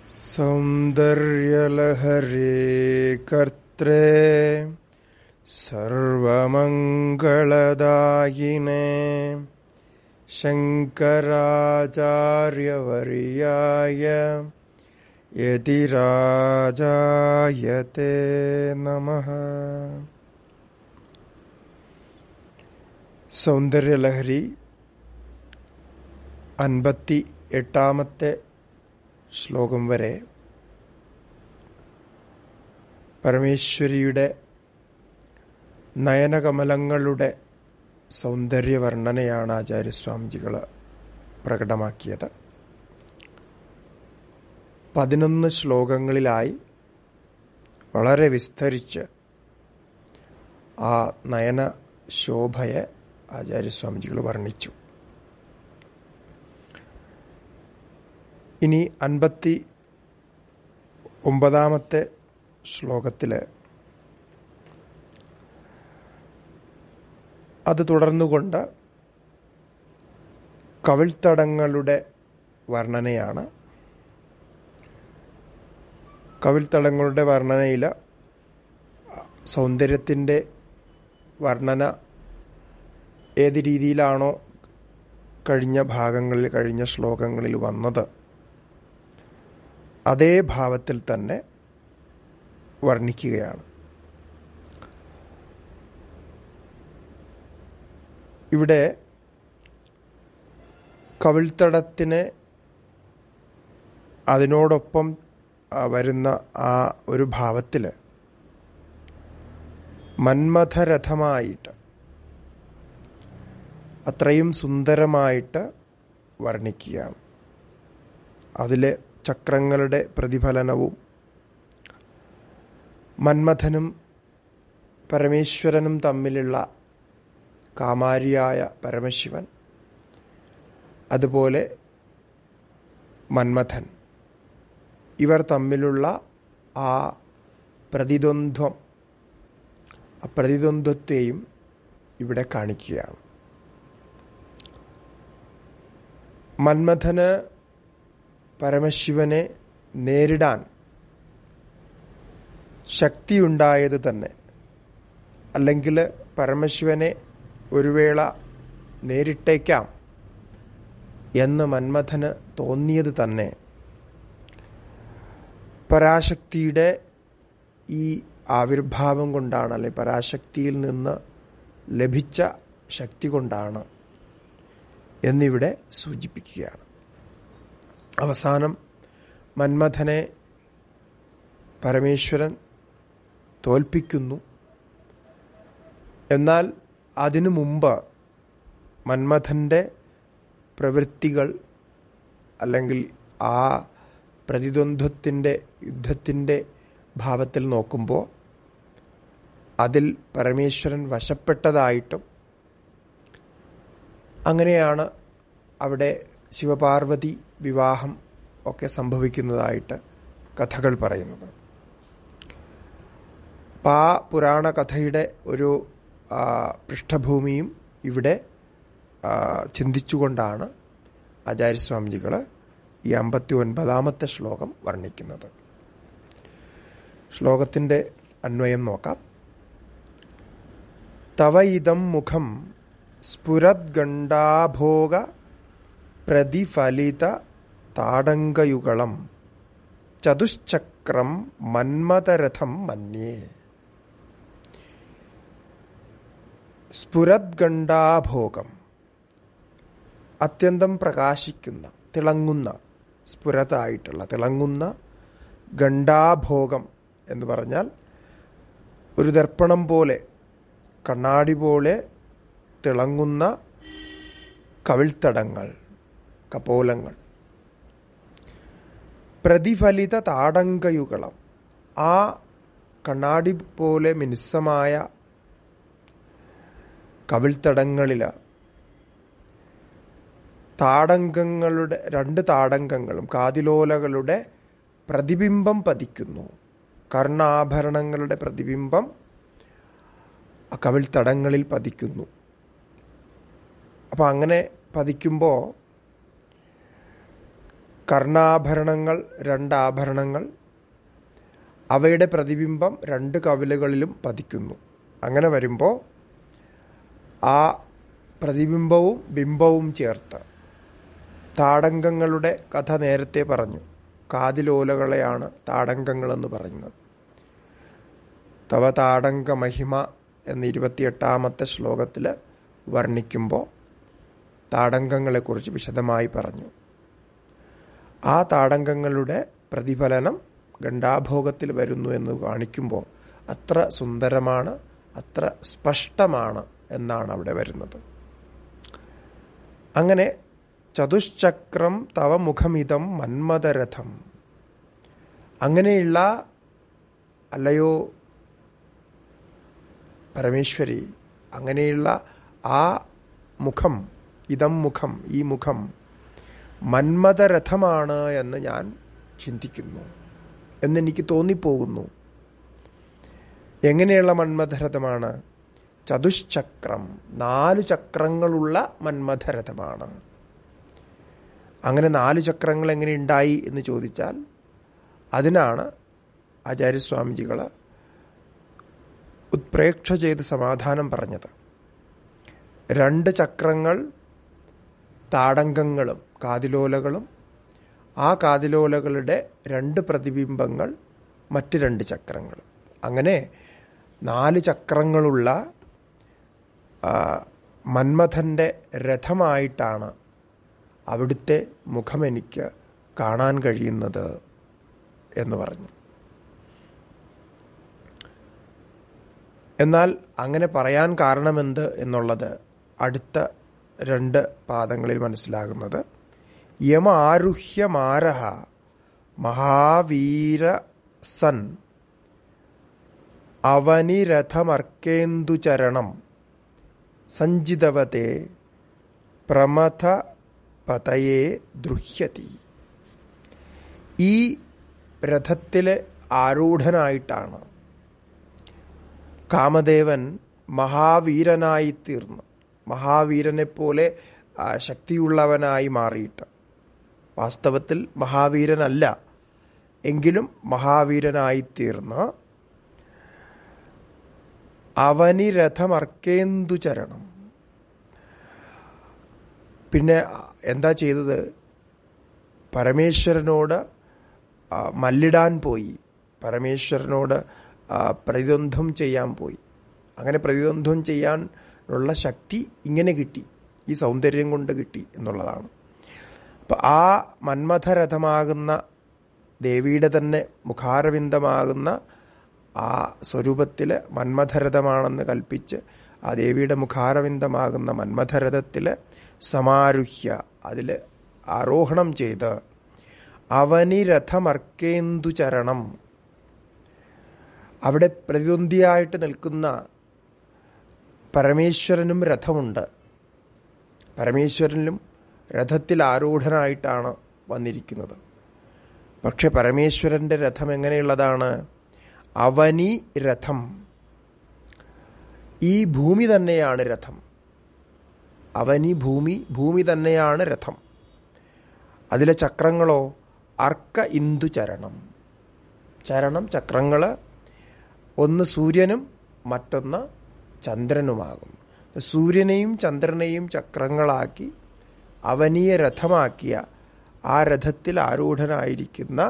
സൗന്ദര്യലഹരേ കർത്രേ സർവമംഗളദായിനേ ശങ്കരാചാര്യവർയായ യതിരാജായതേ നമഃ. സൗന്ദര്യലഹരി 58-ാമത്തെ ശ്ലോകം വരെ പരമേശ്വരിയുടെ നയനകമലങ്ങളുടെ സൗന്ദര്യവർണ്ണനയാണ് ആചാര്യസ്വാമിജികൾ പ്രകടമാക്കിയത്. 11 ശ്ലോകങ്ങളിലായി വളരെ വിസ്തരിച്ച് ആ നയന ശോഭയെ ആചാര്യസ്വാമിജികൾ വർണ്ണിച്ചു. ഇനി 59-ാമത്തെ ശ്ലോകത്തിൽ അത് തുടർന്നുകൊണ്ട് കവിൾത്തടങ്ങളുടെ വർണ്ണനയാണ്. കവിൾത്തടങ്ങളുടെ വർണ്ണനയിൽ സൗന്ദര്യത്തിൻ്റെ വർണ്ണന ഏത് രീതിയിലാണോ കഴിഞ്ഞ ശ്ലോകങ്ങളിൽ വന്നത് അതേ ഭാവത്തിൽ തന്നെ വർണ്ണിക്കുകയാണ്. ഇവിടെ കവിൾത്തടത്തിനെ അതിനോടൊപ്പം വരുന്ന ആ ഒരു ഭാവത്തിൽ മന്മഥരഥമായിട്ട് അത്രയും സുന്ദരമായിട്ട് വർണ്ണിക്കുകയാണ്. അതിലെ ചക്രങ്ങളുടെ പ്രതിഫലനവും മന്മഥനും പരമേശ്വരനും തമ്മിലുള്ള കാമാരിയായ പരമശിവൻ, അതുപോലെ മന്മഥൻ, ഇവർ തമ്മിലുള്ള ആ പ്രതിദ്വന്ദ്വത്തെയും ഇവിടെ കാണിക്കുകയാണ്. മന്മഥന് പരമശിവനെ നേരിടാൻ ശക്തിയുണ്ടായത് തന്നെ, അല്ലെങ്കിൽ പരമശിവനെ ഒരു വേള നേരിട്ടേക്കാം എന്ന് മന്മഥന് തോന്നിയത് തന്നെ പരാശക്തിയുടെ ഈ ആവിർഭാവം കൊണ്ടാണ്, അല്ലെ പരാശക്തിയിൽ നിന്ന് ലഭിച്ച ശക്തി കൊണ്ടാണ് എന്നിവിടെ സൂചിപ്പിക്കുകയാണ്. അവസാനം മന്മഥനെ പരമേശ്വരൻ തോൽപ്പിക്കുന്നു. എന്നാൽ അതിനു മുമ്പ് മന്മഥൻ്റെ പ്രവൃത്തികൾ, അല്ലെങ്കിൽ ആ യുദ്ധത്തിൻ്റെ ഭാവത്തിൽ നോക്കുമ്പോൾ അതിൽ പരമേശ്വരൻ വശപ്പെട്ടതായിട്ടും, അങ്ങനെയാണ് അവിടെ ശിവപാർവതി വിവാഹം ഒക്കെ സംഭവിക്കുന്നതായിട്ട് കഥകൾ പറയുന്നത്. അപ്പം ആ പുരാണ കഥയുടെ ഒരു പൃഷ്ഠഭൂമിയും ഇവിടെ ചിന്തിച്ചുകൊണ്ടാണ് ആചാര്യസ്വാമിജികൾ ഈ 59-ാമത്തെ ശ്ലോകം വർണ്ണിക്കുന്നത്. ശ്ലോകത്തിൻ്റെ അന്വയം നോക്കാം. തവ ഇദം മുഖം സ്ഫുരദ്ഗണ്ഡാഭോഗ പ്രതിഫലിത താടങ്കയുഗളം ചതുശ്ചക്രം മന്മഥരഥം മന്യേ. സ്ഫുരദ്ഗണ്ഡാഭോഗം, അത്യന്തം പ്രകാശിക്കുന്ന, തിളങ്ങുന്ന, തിളങ്ങുന്ന ഗണ്ഡാഭോഗം എന്ന് പറഞ്ഞാൽ ഒരു ദർപ്പണം പോലെ, കണ്ണാടി പോലെ തിളങ്ങുന്ന കവിൾത്തടങ്ങൾ, കപോലങ്ങൾ. പ്രതിഫലിത താടങ്കയുഗളം, ആ കണ്ണാടി പോലെ മിനുസമായ കവിൾത്തടങ്ങളിൽ താടങ്കങ്ങളുടെ 2 താടങ്കങ്ങളും കാതിലോലകളുടെ പ്രതിബിംബം പതിക്കുന്നു. കർണാഭരണങ്ങളുടെ പ്രതിബിംബം കവിൾത്തടങ്ങളിൽ പതിക്കുന്നു. അപ്പം അങ്ങനെ പതിക്കുമ്പോൾ കർണാഭരണങ്ങൾ 2 ആഭരണങ്ങൾ, അവയുടെ പ്രതിബിംബം 2 കവിളുകളിലും പതിക്കുന്നു. അങ്ങനെ വരുമ്പോൾ ആ പ്രതിബിംബവും ബിംബവും ചേർത്ത് താടങ്കങ്ങളുടെ കഥ നേരത്തെ പറഞ്ഞു. കാതിലോലകളെയാണ് താടങ്കങ്ങളെന്ന് പറയുന്നത്. തവ താടങ്ക മഹിമ എന്ന 28ാമത്തെ ശ്ലോകത്തിൽ വർണ്ണിക്കുമ്പോൾ താടങ്കങ്ങളെക്കുറിച്ച് വിശദമായി പറഞ്ഞു. ആ താടങ്കങ്ങളുടെ പ്രതിഫലനം ഗണ്ഡാഭോഗത്തിൽ വരുന്നു എന്ന് കാണിക്കുമ്പോൾ അത്ര സുന്ദരമാണ്, അത്ര സ്പഷ്ടമാണ് എന്നാണ് അവിടെ വരുന്നത്. അങ്ങനെ ചതുശ്ചക്രം തവ മുഖമിതം മന്മഥരഥം, അങ്ങനെയുള്ള അല്ലയോ പരമേശ്വരി, അങ്ങനെയുള്ള ആ മുഖം, ഇതം മുഖം, ഈ മുഖം മന്മഥരഥമാണ് എന്ന് ഞാൻ ചിന്തിക്കുന്നു, എന്നെനിക്ക് തോന്നിപ്പോകുന്നു. എങ്ങനെയുള്ള മന്മഥരഥമാണ്? ചതുശ്ചക്രം, 4 ചക്രങ്ങളുള്ള മന്മഥരഥമാണ്. അങ്ങനെ 4 ചക്രങ്ങൾ എങ്ങനെ ഉണ്ടായി എന്ന് ചോദിച്ചാൽ അതിനാണ് ആചാര്യസ്വാമിജികൾ ഉത്പ്രേക്ഷ ചെയ്ത് സമാധാനം പറഞ്ഞത്. 2 ചക്രങ്ങൾ താടങ്കങ്ങളും കാതിലോലകളും, ആ കാതിലോലകളുടെ 2 പ്രതിബിംബങ്ങൾ മറ്റ് 2 ചക്രങ്ങൾ. അങ്ങനെ 4 ചക്രങ്ങളുള്ള മന്മഥൻ്റെ രഥമായിട്ടാണ് അവിടുത്തെ മുഖം എനിക്ക് കാണാൻ കഴിയുന്നത് എന്ന് പറഞ്ഞു. എന്നാൽ അങ്ങനെ പറയാൻ കാരണമെന്ത് എന്നുള്ളത് അടുത്ത 2 പാദങ്ങളിൽ മനസ്സിലാകുന്നത്. യമാരുഹ്യമാരഹ മഹാവീര സൻ അവനിരഥമർക്കേന്ദുചരണം സഞ്ചിതവതേ പ്രമഥ പതയേ ദൃഹ്യതി. ഈ രഥത്തിലെ ആരൂഢനായിട്ടാണ് കാമദേവൻ മഹാവീരനായി തീർന്നു. മഹാവീരനെ പോലെ ശക്തിയുള്ളവനായി മാറിയിട്ട്, വാസ്തവത്തിൽ മഹാവീരനല്ല എങ്കിലും മഹാവീരനായി തീർന്ന് അവനിരഥമർക്കേന്ദുചരണം. പിന്നെ എന്താ ചെയ്തത്? പരമേശ്വരനോട് മല്ലിടാൻ പോയി, പരമേശ്വരനോട് പ്രതിദ്വന്ദ്വം ചെയ്യാൻ പോയി. അങ്ങനെ പ്രതിദ്വന്ദ്വം ചെയ്യാനുള്ള ശക്തി ഇങ്ങനെ കിട്ടി, ഈ സൗന്ദര്യം കൊണ്ട് കിട്ടി എന്നുള്ളതാണ്. അപ്പം ആ മന്മഥരഥമാകുന്ന ദേവിയുടെ തന്നെ മുഖാരവിന്ദമാകുന്ന ആ സ്വരൂപത്തിൽ മന്മഥരഥമാണെന്ന് കൽപ്പിച്ച് ആ ദേവിയുടെ മുഖാരവിന്ദമാകുന്ന മന്മഥരഥത്തിൽ സമാരുഹ്യ, അതിൽ ആരോഹണം ചെയ്ത് അവനിരഥമർക്കേന്ദുചരണം, അവിടെ പ്രതിദ്വന്ദിയായിട്ട് നിൽക്കുന്ന പരമേശ്വരനും രഥമുണ്ട്. പരമേശ്വരനിലും രഥത്തിൽ ആരൂഢനായിട്ടാണ് വന്നിരിക്കുന്നത്. പക്ഷെ പരമേശ്വരൻ്റെ രഥം എങ്ങനെയുള്ളതാണ്? അവനി രഥം, ഈ ഭൂമി തന്നെയാണ് രഥം. അവനി ഭൂമി, ഭൂമി തന്നെയാണ് രഥം. അതിലെ ചക്രങ്ങളോ അർക്ക ഇന്ദു ചരണം. ചരണം, ചക്രങ്ങൾ ഒന്ന് സൂര്യനും മറ്റൊന്ന് ചന്ദ്രനുമാകും. സൂര്യനെയും ചന്ദ്രനെയും ചക്രങ്ങളാക്കി അവനീയ രഥമാക്കിയ ആ രഥത്തിൽ ആരൂഢനായിരിക്കുന്ന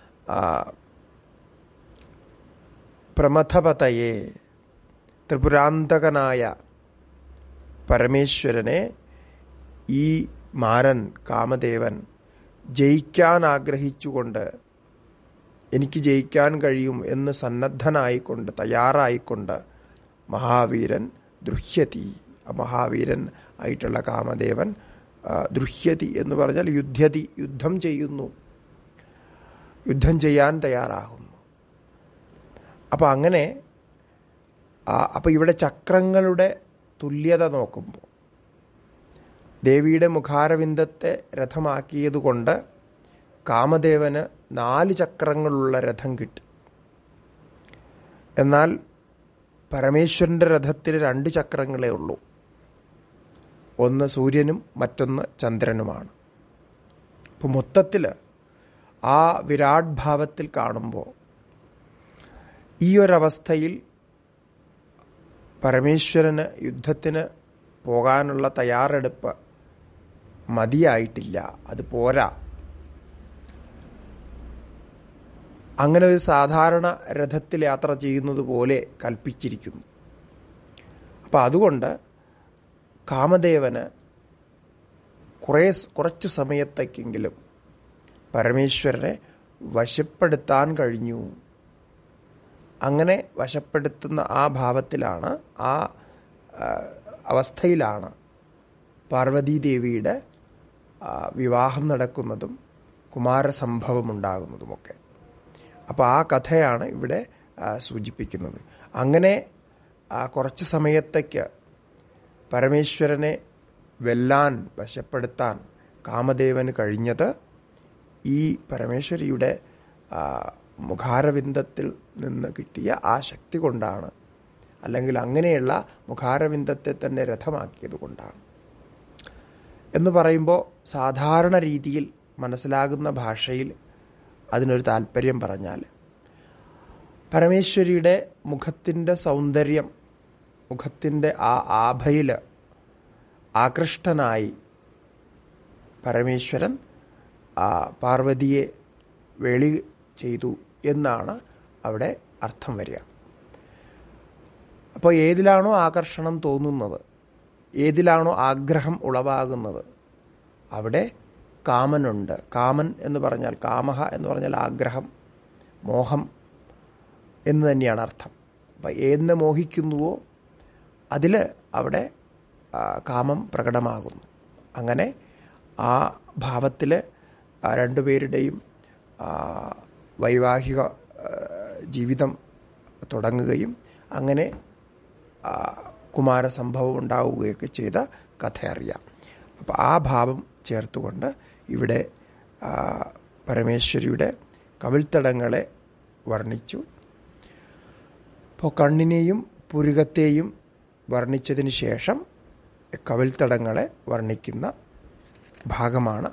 പ്രമഥപതയെ, ത്രിപുരാന്തകനായ പരമേശ്വരനെ ഈ മാരൻ കാമദേവൻ ജയിക്കാൻ ആഗ്രഹിച്ചുകൊണ്ട്, എനിക്ക് ജയിക്കാൻ കഴിയും എന്ന് സന്നദ്ധനായിക്കൊണ്ട്, തയ്യാറായിക്കൊണ്ട് മഹാവീരൻ ദൃഹ്യതി, മഹാവീരൻ ആയിട്ടുള്ള കാമദേവൻ ദൃഹ്യതി എന്ന് പറഞ്ഞാൽ യുദ്ധ്യതി, യുദ്ധം ചെയ്യുന്നു, യുദ്ധം ചെയ്യാൻ തയ്യാറാകുന്നു. അപ്പം അങ്ങനെ അപ്പം ഇവിടെ ചക്രങ്ങളുടെ തുല്യത നോക്കുമ്പോൾ ദേവിയുടെ മുഖാരവിന്ദത്തെ രഥമാക്കിയതുകൊണ്ട് കാമദേവന് 4 ചക്രങ്ങളുള്ള രഥം കിട്ടി. എന്നാൽ പരമേശ്വരൻ്റെ രഥത്തിൽ 2 ചക്രങ്ങളേ ഉള്ളൂ. ഒന്ന് സൂര്യനും മറ്റൊന്ന് ചന്ദ്രനുമാണ്. അപ്പോൾ മൊത്തത്തിൽ ആ വിരാട് ഭാവത്തിൽ കാണുമ്പോൾ ഈ ഒരവസ്ഥയിൽ പരമേശ്വരന് യുദ്ധത്തിന് പോകാനുള്ള തയ്യാറെടുപ്പ് മതിയായിട്ടില്ല, അത് പോരാ. അങ്ങനെ ഒരു സാധാരണ രഥത്തിൽ യാത്ര ചെയ്യുന്നത് പോലെ കൽപ്പിച്ചിരിക്കുന്നു. അപ്പം അതുകൊണ്ട് കാമദേവന് കുറച്ചു സമയത്തേക്കെങ്കിലും പരമേശ്വരനെ വശപ്പെടുത്താൻ കഴിഞ്ഞു. അങ്ങനെ വശപ്പെടുത്തുന്ന ആ ഭാവത്തിലാണ്, ആ അവസ്ഥയിലാണ് പാർവതീദേവിയുടെ വിവാഹം നടക്കുന്നതും കുമാരസംഭവമുണ്ടാകുന്നതുമൊക്കെ. അപ്പോൾ ആ കഥയാണ് ഇവിടെ സൂചിപ്പിക്കുന്നത്. അങ്ങനെ കുറച്ച് സമയത്തേക്ക് പരമേശ്വരനെ വെല്ലാൻ, വശപ്പെടുത്താൻ കാമദേവന് കഴിഞ്ഞത് ഈ പരമേശ്വരിയുടെ മുഖാരവിന്ദത്തിൽ നിന്ന് കിട്ടിയ ആ ശക്തി കൊണ്ടാണ്, അല്ലെങ്കിൽ അങ്ങനെയുള്ള മുഖാരവിന്ദത്തെ തന്നെ രഥമാക്കിയത് കൊണ്ടാണ് എന്ന് പറയുമ്പോൾ സാധാരണ രീതിയിൽ മനസ്സിലാകുന്ന ഭാഷയിൽ അതിനൊരു താല്പര്യം പറഞ്ഞാൽ, പരമേശ്വരിയുടെ മുഖത്തിൻ്റെ സൗന്ദര്യം, മുഖത്തിൻ്റെ ആ ആഭയിൽ ആകൃഷ്ടനായി പരമേശ്വരൻ പാർവതിയെ വെളി ചെയ്തു എന്നാണ് അവിടെ അർത്ഥം വരിക. അപ്പോൾ ഏതിലാണോ ആകർഷണം തോന്നുന്നത്, ഏതിലാണോ ആഗ്രഹം ഉളവാകുന്നത്, അവിടെ കാമനുണ്ട്. കാമൻ എന്ന് പറഞ്ഞാൽ, കാമഹ എന്ന് പറഞ്ഞാൽ ആഗ്രഹം, മോഹം എന്ന് തന്നെയാണ് അർത്ഥം. അപ്പം ഏതിനെ മോഹിക്കുന്നുവോ അതിൽ അവിടെ കാമം പ്രകടമാകുന്നു. അങ്ങനെ ആ ഭാവത്തിൽ രണ്ടുപേരുടെയും വൈവാഹിക ജീവിതം തുടങ്ങുകയും അങ്ങനെ കുമാരസംഭവം ഉണ്ടാവുകയൊക്കെ ചെയ്ത കഥ അറിയാം. അപ്പോൾ ആ ഭാവം ചേർത്തുകൊണ്ട് ഇവിടെ പരമേശ്വരിയുടെ കവിൾത്തടങ്ങളെ വർണ്ണിച്ചു. അപ്പോൾ കണ്ണിനെയും പുരുകത്തെയും വർണ്ണിച്ചതിന് ശേഷം കവിൾത്തടങ്ങളെ വർണ്ണിക്കുന്ന ഭാഗമാണ്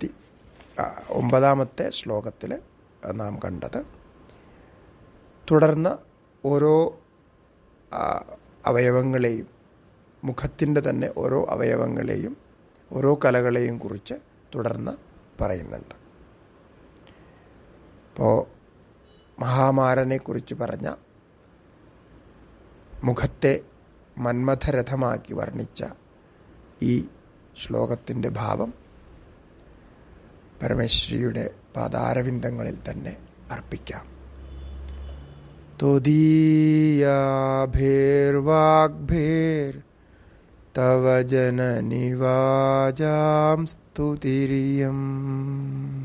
59 ശ്ലോകത്തിൽ നാം കണ്ടത്. തുടർന്ന് ഓരോ അവയവങ്ങളെയും, മുഖത്തിൻ്റെ തന്നെ ഓരോ അവയവങ്ങളെയും, ഓരോ കലകളെയും കുറിച്ച് തുടർന്ന് പറയുന്നുണ്ട്. ഇപ്പോൾ മഹാമാരനെക്കുറിച്ച് പറഞ്ഞ, മുഖത്തെ മന്മഥരഥമാക്കി വർണ്ണിച്ച ഈ ശ്ലോകത്തിൻ്റെ ഭാവം പരമേശ്വരിയുടെ പാദാരവിന്ദങ്ങളിൽ തന്നെ അർപ്പിക്കാം. ത്വദീയാഭിർവാഗ്ഭിർ തവ ജനനിവാജാം സ്തുതിരിയം.